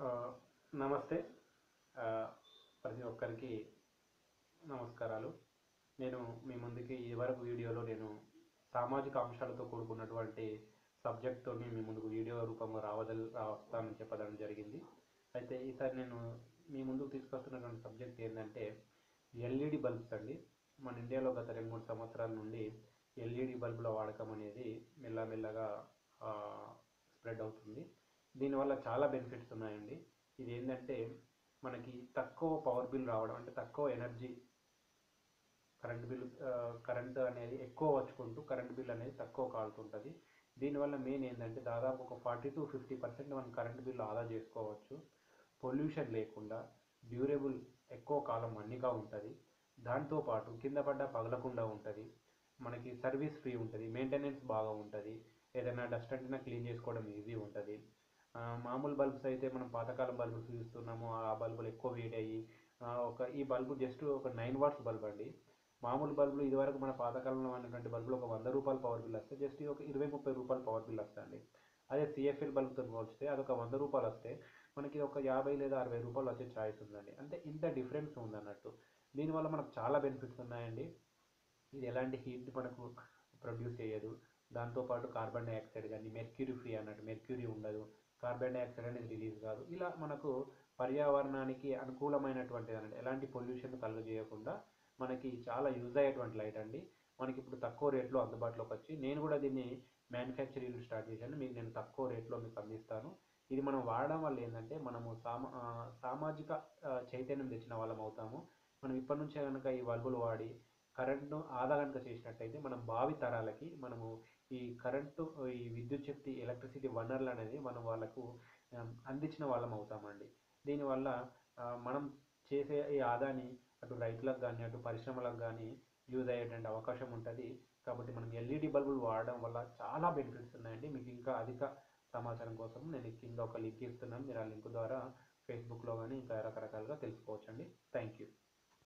ఆ, నమస్తే. ఆ, ప్రతి ఒక్కరికి నమస్కారాలు. నేను మీ ముందుకి ఇదివరకు వీడియోలో సామాజిక అంశాలతో కూడుకున్నటువంటి సబ్జెక్ట్తోని మీ ముందుకు వీడియో రూపంలో రావస్తానని చెప్పడం జరిగింది. అయితే ఈసారి నేను మీ ముందుకు తీసుకొస్తున్నటువంటి సబ్జెక్ట్ ఏంటంటే ఎల్ఈడి బల్బ్స్ అండి. మన ఇండియాలో గత 2-3 సంవత్సరాల నుండి ఎల్ఈడి బల్బుల వాడకం అనేది మెల్లమెల్లగా స్ప్రెడ్ అవుతుంది. దీనివల్ల చాలా బెనిఫిట్స్ ఉన్నాయండి. ఇది ఏంటంటే మనకి తక్కువ పవర్ బిల్ రావడం, అంటే తక్కువ ఎనర్జీ కరెంట్ అనేది ఎక్కువ వచ్చుకుంటూ కరెంట్ బిల్ అనేది తక్కువ కాలుతుంటుంది. దీనివల్ల మెయిన్ ఏంటంటే దాదాపు ఒక 40-50% మనం కరెంట్ బిల్ ఆదా చేసుకోవచ్చు. పొల్యూషన్ లేకుండా, డ్యూరబుల్, ఎక్కువ కాలం మన్నిక ఉంటుంది. దాంతోపాటు కింద పడ్డ పగలకుండా ఉంటుంది. మనకి సర్వీస్ ఫ్రీ ఉంటుంది, మెయింటెనెన్స్ బాగా ఉంటుంది, ఏదైనా డస్ట్ అంటినా క్లీన్ చేసుకోవడం ఈజీ ఉంటుంది. మామూలు బల్బ్స్ అయితే మనం పాతకాలం బల్బులు చూస్తున్నాము, ఆ బల్బులు ఎక్కువ వేడి అయ్యి ఈ బల్బు జస్ట్ ఒక 9 వాట్స్ బల్బ్ అండి. మామూలు బల్బులు ఇదివరకు మన పాతకాలంలో ఉన్నటువంటి బల్బులు ఒక ₹100 పవర్ బిల్ వస్తే జస్ట్ ఒక ₹20-30 పవర్ బిల్ వస్తుంది. అదే సిఎఫ్ఎల్ బల్బ్తో పోల్చితే అదొక ₹100 వస్తే మనకి ఒక ₹50 లేదా ₹60 వచ్చే ఛాయిస్ ఉందండి. అంటే ఇంత డిఫరెన్స్ ఉందన్నట్టు. దీనివల్ల మనకు చాలా బెనిఫిట్స్ ఉన్నాయండి. ఇది ఎలాంటి హీట్ మనకు ప్రొడ్యూస్ చేయదు. దాంతోపాటు కార్బన్ డైఆక్సైడ్ కానీ, మెర్క్యూరీ ఫ్రీ అన్నట్టు, మెర్క్యూరీ ఉండదు, కార్బన్ డైఆక్సైడ్ అనేది రిలీజ్ కాదు. ఇలా మనకు పర్యావరణానికి అనుకూలమైనటువంటిది అన్నట్టు, ఎలాంటి పొల్యూషన్ కలుగజేయకుండా మనకి చాలా యూజ్ అయ్యేటువంటి లైట్ అండి. మనకి ఇప్పుడు తక్కువ రేట్లో అందుబాటులోకి వచ్చి నేను కూడా దీన్ని మ్యానుఫ్యాక్చరింగ్ స్టార్ట్ చేశాను. మీకు నేను తక్కువ రేట్లో మీకు అందిస్తాను. ఇది మనం వాడడం వల్ల ఏంటంటే మనము సామాజిక చైతన్యం తెచ్చిన వాళ్ళం అవుతాము. మనం ఇప్పటి నుంచే కనుక ఈ బల్బులు వాడి కరెంట్ను ఆదా కనుక చేసినట్టయితే మనం భావి తరాలకి మనము ఈ కరెంటు, ఈ విద్యుత్ శక్తి, ఎలక్ట్రిసిటీ వనరులు అనేది మనం వాళ్ళకు అందించిన వాళ్ళం అవుతామండి. దీనివల్ల మనం చేసే ఈ ఆదాని అటు రైతులకు కానీ, అటు పరిశ్రమలకు కానీ యూజ్ అయ్యేటువంటి అవకాశం ఉంటుంది. కాబట్టి మనం ఎల్ఈడి బల్బులు వాడడం వల్ల చాలా బెనిఫిట్స్ ఉన్నాయండి. మీకు ఇంకా అధిక సమాచారం కోసం నేను కింద ఒక లింక్ ఇస్తున్నాను. మీరు ఆ లింక్ ద్వారా ఫేస్బుక్లో కానీ ఇంకా రకరకాలుగా తెలుసుకోవచ్చండి. Thank you.